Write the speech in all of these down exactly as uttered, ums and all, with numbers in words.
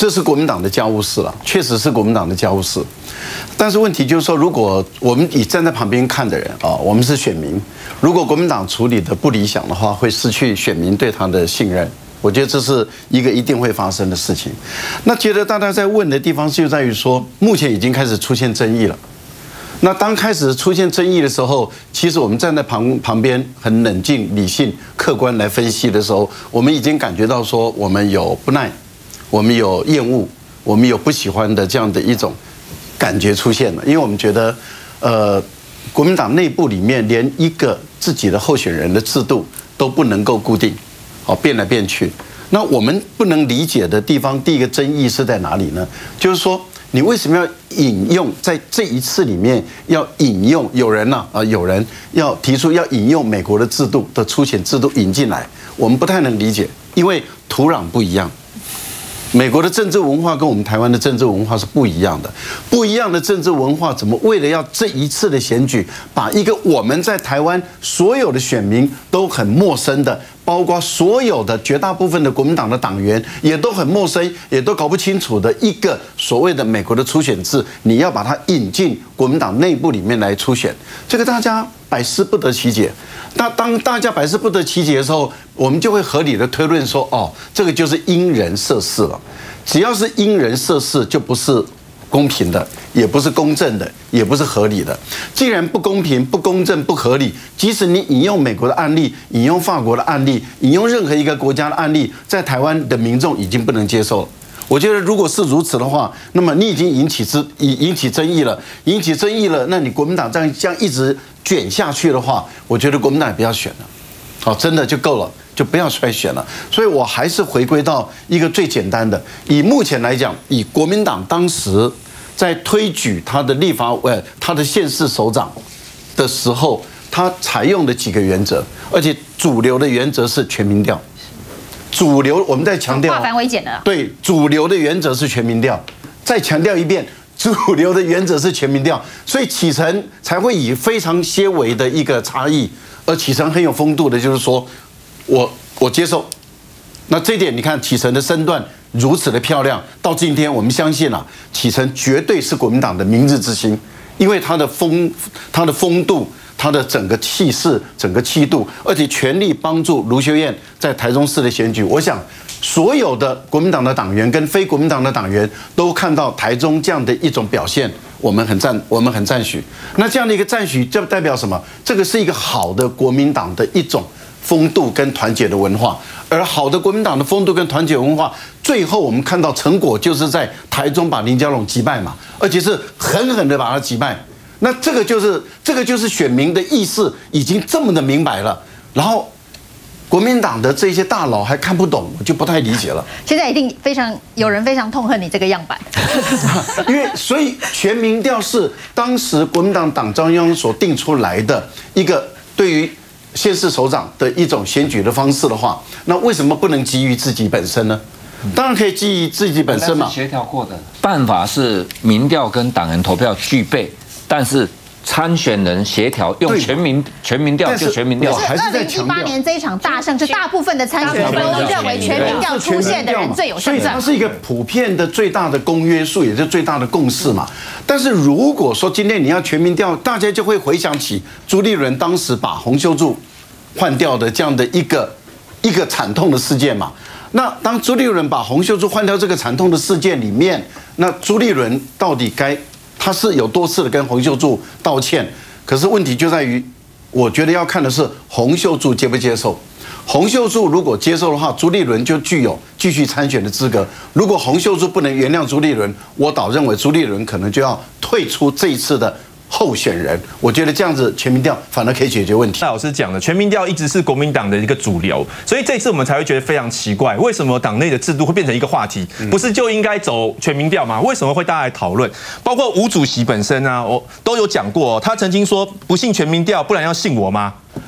这是国民党的家务事了，确实是国民党的家务事。但是问题就是说，如果我们以站在旁边看的人啊，我们是选民，如果国民党处理的不理想的话，会失去选民对他的信任。我觉得这是一个一定会发生的事情。那觉得大家在问的地方就在于说，目前已经开始出现争议了。那当开始出现争议的时候，其实我们站在旁旁边很冷静、理性、客观来分析的时候，我们已经感觉到说，我们有不耐，我们有厌恶，我们有不喜欢的这样的一种感觉出现了。因为我们觉得，呃，国民党内部里面连一个自己的候选人的制度都不能够固定，好变来变去。那我们不能理解的地方，第一个争议是在哪里呢？就是说，你为什么要引用在这一次里面要引用有人呢啊？有人要提出要引用美国的制度的初选制度引进来，我们不太能理解，因为土壤不一样。美国的政治文化跟我们台湾的政治文化是不一样的，不一样的政治文化怎么为了要这一次的选举，把一个我们在台湾所有的选民都很陌生的，包括所有的绝大部分的国民党的党员也都很陌生，也都搞不清楚的一个所谓的美国的初选制，你要把它引进国民党内部里面来初选，这个大家百思不得其解。那当大家百思不得其解的时候，我们就会合理的推论说，哦，这个就是因人设事了。只要是因人设事，就不是公平的，也不是公正的，也不是合理的。既然不公平、不公正、不合理，即使你引用美国的案例、引用法国的案例、引用任何一个国家的案例，在台湾的民众已经不能接受了。我觉得，如果是如此的话，那么你已经引起之引引起争议了，引起争议了，那你国民党这样这样一直卷下去的话，我觉得国民党也不要选了，好，真的就够了，就不要出来选了。所以我还是回归到一个最简单的，以目前来讲，以国民党当时在推举他的立法呃他的县市首长的时候，他采用的几个原则，而且主流的原则是全民调。主流，我们再强调， 化繁为简了。 对，主流的原则是全民调。再强调一遍，主流的原则是全民调，所以启程才会以非常些微的一个差异，而启程很有风度的，就是说我我接受。那这点你看，启程的身段如此的漂亮，到今天我们相信啊，启程绝对是国民党的明日之星，因为他的风，他的风度。他的整个气势、整个气度，而且全力帮助卢秀燕在台中市的选举。我想，所有的国民党的党员跟非国民党的党员都看到台中这样的一种表现，我们很赞，我们很赞许。那这样的一个赞许，这代表什么？这个是一个好的国民党的一种风度跟团结的文化。而好的国民党的风度跟团结文化，最后我们看到成果就是在台中把林佳龙击败嘛，而且是狠狠的把他击败。那这个就是这个就是选民的意识已经这么的明白了，然后国民党的这些大佬还看不懂，我就不太理解了。 现在一定非常有人非常痛恨你这个样板， 因为所以全民调是当时国民党党中央所定出来的一个对于县市首长的一种选举的方式的话，那为什么不能基于自己本身呢？当然可以基于自己本身嘛。 协调过的办法是民调跟党员投票具备。但是参选人协调用全民全民调就全民调， 还是二零一八年这一场大胜，是大部分的参选人都认为全民调出现的人最有胜算， 所以它是一个普遍的最大的公约数，也是最大的共识嘛。但是如果说今天你要全民调，大家就会回想起朱立伦当时把洪秀柱换掉的这样的一个一个惨痛的事件嘛。那当朱立伦把洪秀柱换掉这个惨痛的事件里面，那朱立伦到底该？他是有多次的跟洪秀柱道歉，可是问题就在于，我觉得要看的是洪秀柱接不接受。洪秀柱如果接受的话，朱立伦就具有继续参选的资格。如果洪秀柱不能原谅朱立伦，我倒认为朱立伦可能就要退出这一次的候选人。我觉得这样子全民调反而可以解决问题。 赖老师讲的，全民调一直是国民党的一个主流，所以这次我们才会觉得非常奇怪，为什么党内的制度会变成一个话题？不是就应该走全民调吗？为什么会大家来讨论？包括吴主席本身啊，我都有讲过，他曾经说不信全民调，不然要信我吗？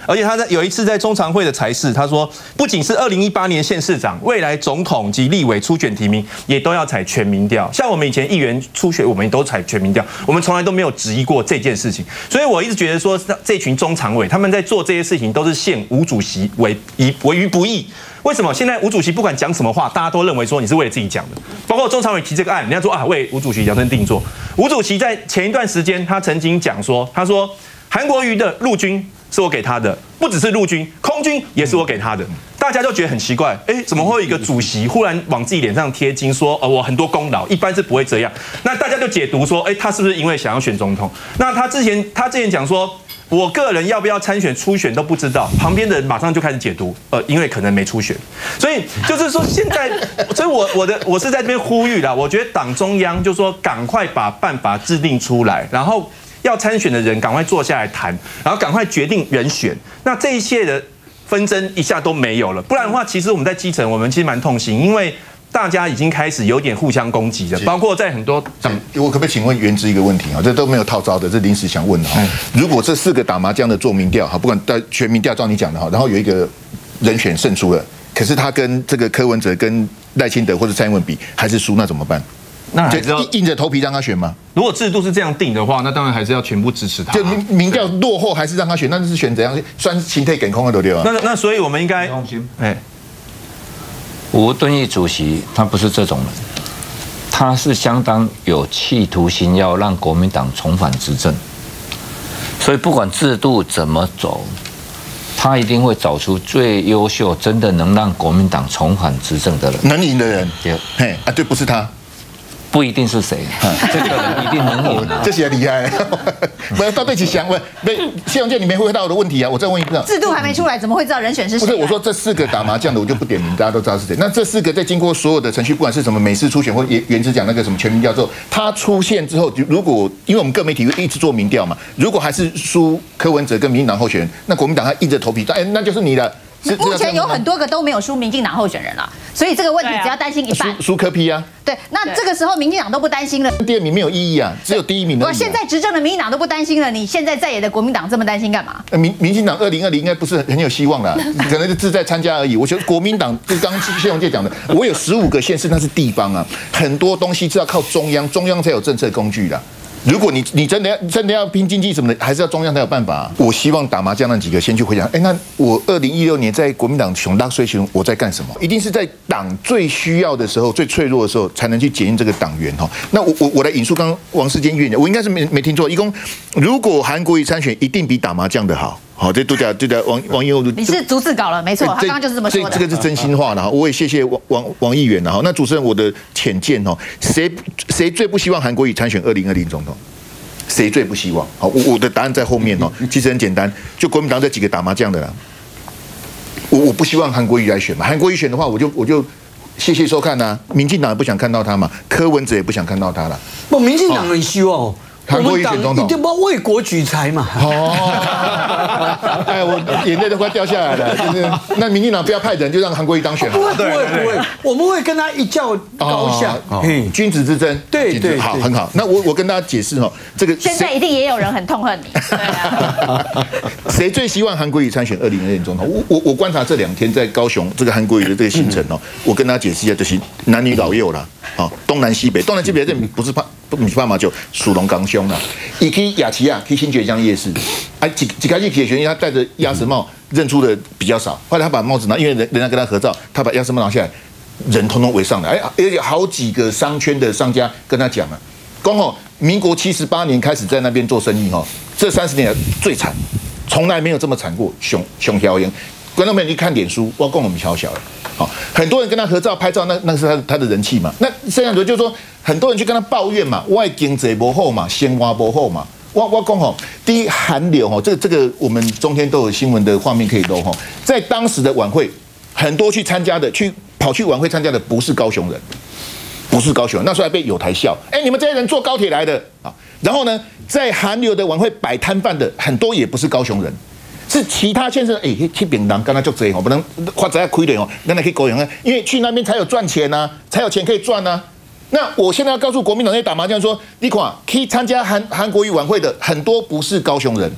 而且他在有一次在中常会的裁示，他说，不仅是二零一八年县市长，未来总统及立委初选提名也都要采全民调。像我们以前议员初选，我们也都采全民调，我们从来都没有质疑过这件事情。所以我一直觉得说，这群中常委他们在做这些事情，都是陷吴主席为以为于不义。为什么现在吴主席不管讲什么话，大家都认为说你是为了自己讲的？包括中常委提这个案，人家说啊为吴主席量身定做。吴主席在前一段时间，他曾经讲说，他说韩国瑜的陆军是我给他的，不只是陆军，空军也是我给他的。大家就觉得很奇怪，哎，怎么会有一个主席忽然往自己脸上贴金，说呃我很多功劳，一般是不会这样。那大家就解读说，哎，他是不是因为想要选总统？那他之前他之前讲说，我个人要不要参选初选都不知道，旁边的人马上就开始解读，呃，因为可能没初选，所以就是说现在，所以我我的我是在这边呼吁啦，我觉得党中央就说赶快把办法制定出来，然后要参选的人赶快坐下来谈，然后赶快决定人选，那这一切的纷争一下都没有了，不然的话，其实我们在基层我们其实蛮痛心，因为大家已经开始有点互相攻击了，包括在很多。 我可不可以请问原之一个问题啊？这都没有套招的，这临时想问的哈。如果这四个打麻将的做民调哈，不管在全民调照你讲的哈，然后有一个人选胜出了，可是他跟这个柯文哲、跟赖清德或者蔡英文比还是输，那怎么办？ 那还是要硬着头皮让他选吗？ 如果制度是这样定的话，那当然还是要全部支持他。 就民民调落后还是让他选，那是选怎样？算心态梗空的都对吧？ 那那所以我们应该，哎。 吴敦义主席他不是这种人，他是相当有企图心，要让国民党重返执政。所以不管制度怎么走，他一定会找出最优秀、真的能让国民党重返执政的人， 能赢的人。 对， 嘿啊，对，不是他。 不一定是谁，这个人一定能赢、啊。 这些厉害，不要到对起想问，没谢永健，你没回答我的问题啊！我再问一个， 制度还没出来，怎么会知道人选是谁？ 不是，我说这四个打麻将的，我就不点名，大家都知道是谁。那这四个在经过所有的程序，不管是什么美式初选或原原之讲那个什么全民调之后，他出现之后，如果因为我们各媒体一直做民调嘛，如果还是输柯文哲跟民进党候选人，那国民党他硬着头皮，哎，那就是你的。 目前有很多个都没有输民进党候选人了，所以这个问题只要担心一半。 输输柯 P 啊。 对，那这个时候民进党都不担心了。 第二名没有意义啊，只有第一名而已、啊。 现在执政的民进党都不担心了，你现在在野的国民党这么担心干嘛？ 民民进党二零二零应该不是很有希望啦，可能是志在参加而已。我觉得国民党就刚刚谢荣介讲的，我有十五个县市，那是地方啊，很多东西是要靠中央，中央才有政策工具的。如果你你真的要真的要拼经济什么的，还是要中央才有办法、啊。我希望打麻将那几个先去回想，哎，那我二零一六年在国民党熊大税群，我在干什么？一定是在党最需要的时候、最脆弱的时候，才能去检验这个党员哈。那我我我来引述刚刚王世坚议员，我应该是没没听错，一共如果韩国瑜参选，一定比打麻将的好。好，这都叫都叫王王友， 你是逐字稿了，没错，他刚刚就是这么说的。 这这个是真心话的哈，我也谢谢王王王议员了哈。那主持人，我的浅见哈，谁谁最不希望韩国瑜参选二零二零总统？谁最不希望？好，我我的答案在后面哦。其实很简单，就国民党这几个打麻将的啦。我我不希望韩国瑜来选嘛，韩国瑜选的话，我就我就谢谢收看呐、啊。民进党也不想看到他嘛，柯文哲也不想看到他了。 不，民进党很希望哦。 韩国瑜选总统， 一定要为国举才嘛。 哦，哎，我眼泪都快掉下来了。就是那民进党不要派人，就让韩国瑜当选好。 不会不会不会，我们会跟他一较高下。 嗯，君子之争， 对对， 好，很好。那我我跟大家解释哈，这个现在一定也有人很痛恨你。对啊。 谁最希望韩国瑜参选二零二零总统？我我我观察这两天在高雄这个韩国瑜的这个行程哦，我跟大家解释一下，就是男女老幼啦，好，东南西北，东南西北这不是怕不是怕嘛，就属龙刚凶啦。一去雅琪亚，去新崛江夜市，啊，几几开始铁拳，他戴着鸭舌帽，认出的比较少。后来他把帽子拿，因为人人家跟他合照，他把鸭舌帽拿下来，人通通围上来。哎，而且好几个商圈的商家跟他讲了，刚好民国七十八年开始在那边做生意哈，这三十年来最惨，从来没有这么惨过，熊熊条烟。观众朋友去看脸书，我跟我们小小的，好，很多人跟他合照拍照，那那是他他的人气嘛。那剩下的就是说，很多人去跟他抱怨嘛，外经济不好嘛，鲜花不好嘛。我我讲吼，第一韩流吼，这个这个我们中天都有新闻的画面可以露吼，在当时的晚会，很多去参加的，去跑去晚会参加的不是高雄人，不是高雄人，那时候还被友台笑，哎、欸，你们这些人坐高铁来的啊。然后呢，在韩流的晚会摆摊贩的很多也不是高雄人。是其他县市，哎、欸，去槟榔，刚才就这哦，不能花在亏点哦，刚才可以狗养啊，因为去那边才有赚钱呐、啊，才有钱可以赚呐、啊。那我现在要告诉国民党那些打麻将说，你看，可以参加韩韩国瑜晚会的很多不是高雄人，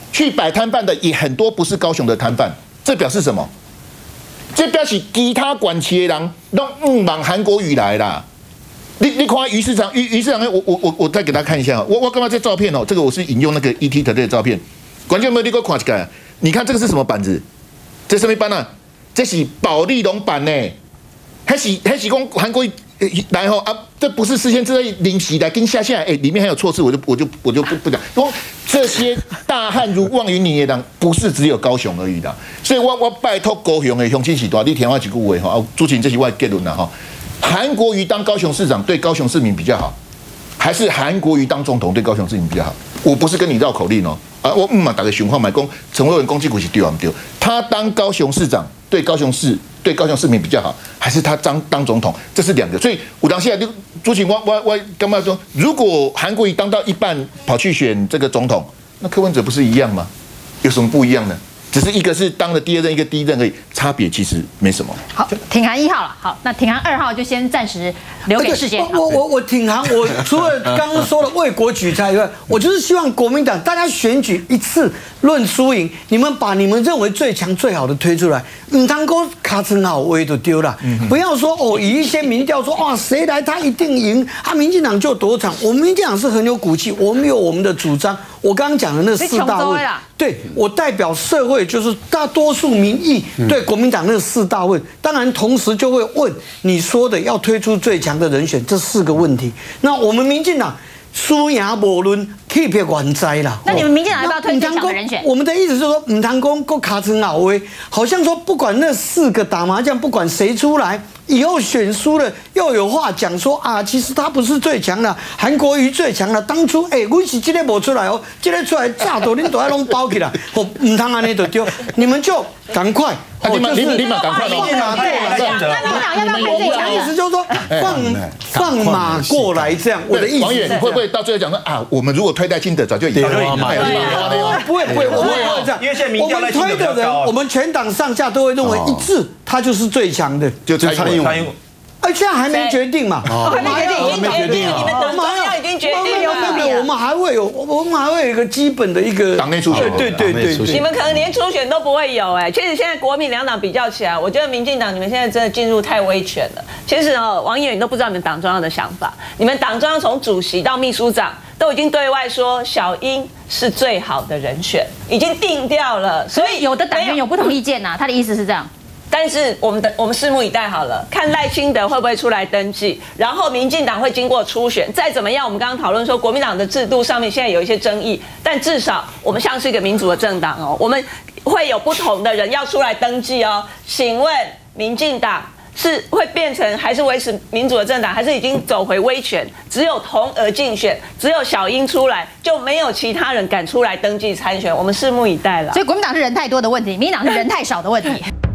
去摆摊贩的也很多不是高雄的摊贩，这表示什么？这表示其他管区的人都唔往韩国瑜来啦。你你看鱼市场，鱼鱼市场，我我我我再给大家看一下，我我干嘛这照片哦？这个我是引用那个 E T 的这个照片，观众有没有你给我看一下？你看这个是什么板子？这什么板啊？这是保利龙板呢，还是还是讲韩国瑜来后啊？这不是事先这临时来跟下下来，哎，里面还有错字，我就我就我就不不讲。说这些大汉如望云岭的人，不是只有高雄而已的，所以我我拜托高雄的乡亲是大，你听我几句话哈，朱晴这是我的结论了哈。韩国瑜当高雄市长对高雄市民比较好，还是韩国瑜当总统对高雄市民比较好？我不是跟你绕口令哦，啊，我嗯嘛打个循环买公陈慧文攻击股是丢啊不丢？他当高雄市长对高雄市对高雄市民比较好，还是他当当总统？这是两个。所以我当现在就朱晴，我我我干嘛说，如果韩国瑜当到一半跑去选这个总统，那柯文哲不是一样吗？有什么不一样呢？只是一个是当了第二任，一个第一任而已，差别其实没什么。 好，挺韩一号了。好，那挺韩二号就先暂时留给世界。 我我我挺韩，我除了刚刚说的为国举才以外，我就是希望国民党大家选举一次论输赢，你们把你们认为最强最好的推出来，唔通讲卡成好威就丢了。不要说哦，以一些民调说哇谁来他一定赢，啊民进党就多强。我们民进党是很有骨气，我们有我们的主张。我刚刚讲的那四大问，对我代表社会，就是大多数民意对国民党那四大问，当然同时就会问你说的要推出最强的人选这四个问题。那我们民进党输赢无论，气别完灾啦。 那你们民进党要不要推最强的人选？ 我们的意思就是说，唔通讲够卡成老威，好像说不管那四个打麻将，不管谁出来。以后选输了又有话讲说啊，其实他不是最强的，韩国瑜最强的。当初哎，我是今天没出来哦，今天出来炸到恁都要弄包起来，我唔通安尼就丢，你们就赶快， 哦，就是立马赶快放马过来。 那民党要不要排最强？ 意思就是说放放马过来，这样我的意思。 王远会不会到最后讲说啊，我们如果推戴清德早就赢了？ 不会不会，我们不会这样， 因为现在民调在我们推的人，我们全党上下都会认为一致，他就是最强的， 就蔡英文。 哎，现在还没决定嘛？ 还没决定，已经决定了。你们党中央已经决定了。 我们还会有，我们还会有一个基本的一个党内初选。 对对对对。 你们可能连初选都不会有哎。其实现在国民两党比较起来，我觉得民进党你们现在真的进入太威权了。其实哦，王议员你都不知道你们党中央的想法。你们党中央从主席到秘书长都已经对外说小英是最好的人选，已经定掉了。 所以有的党员有不同意见呐，他的意思是这样。 但是我们的我们拭目以待好了，看赖清德会不会出来登记，然后民进党会经过初选，再怎么样，我们刚刚讨论说国民党的制度上面现在有一些争议，但至少我们像是一个民主的政党哦，我们会有不同的人要出来登记哦。请问民进党是会变成还是维持民主的政党，还是已经走回威权？只有同额竞选，只有小英出来，就没有其他人敢出来登记参选，我们拭目以待了。 所以国民党是人太多的问题，民进党是人太少的问题。